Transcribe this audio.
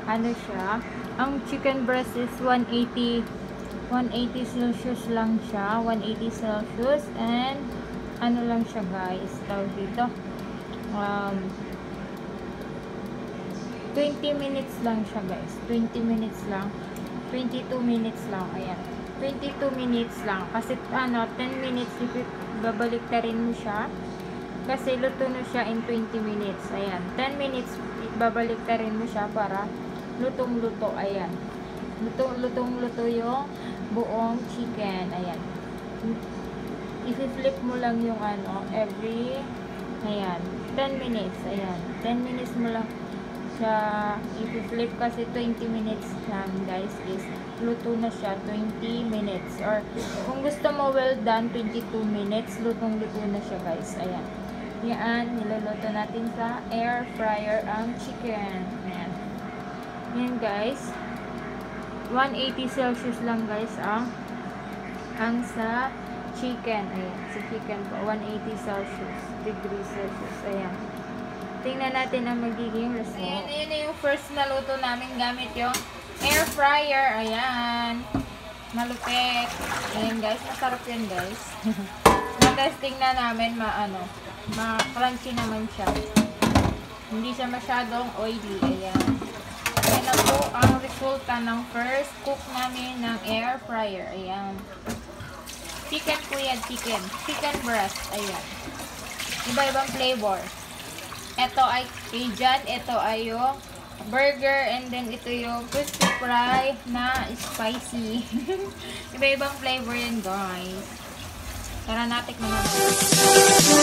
ano siya, ang chicken breast is 180 Celsius lang siya, 180 Celsius, and ano lang siya guys, tawag dito, 20 minutes lang siya guys, 20 minutes lang, 22 minutes lang, ayan, 22 minutes lang, kasi ano, 10 minutes, babalik na rin mo siya, kasi luto na siya in 20 minutes, ayan, 10 minutes, babalik na rin mo siya para lutong-luto, ayan, lutong-luto yung buong chicken, ayan, i-flip mo lang yung ano, every, ayan, 10 minutes, ayan, 10 minutes mo lang siya i-flip kasi 20 minutes lang guys is luto na siya 20 minutes, or kung gusto mo well done 22 minutes, lutong-luto na siya guys, ayan, yan, niluluto natin sa air fryer ang chicken, ayan, yan guys, 180 Celsius lang guys ang sa chicken, ayan, sa chicken po, 180 Celsius, degrees Celsius, ayan. Tingnan natin ang magiging result. Ayan na yung first na luto namin gamit yung air fryer, ayan, malupit, ayan guys, masarap yan guys. Na-testing na namin, ma-crunchy naman siya, hindi siya masyadong oily, ayan. Ayan na po ang resulta ng first cook namin ng air fryer, ayan. Chicken po yan, chicken breast, ayan. Iba-ibang flavor. Ito ay Cajun, ito ay yung burger, and then ito yung crispy fry na spicy. Iba-ibang flavor yan guys. Tara natin naman.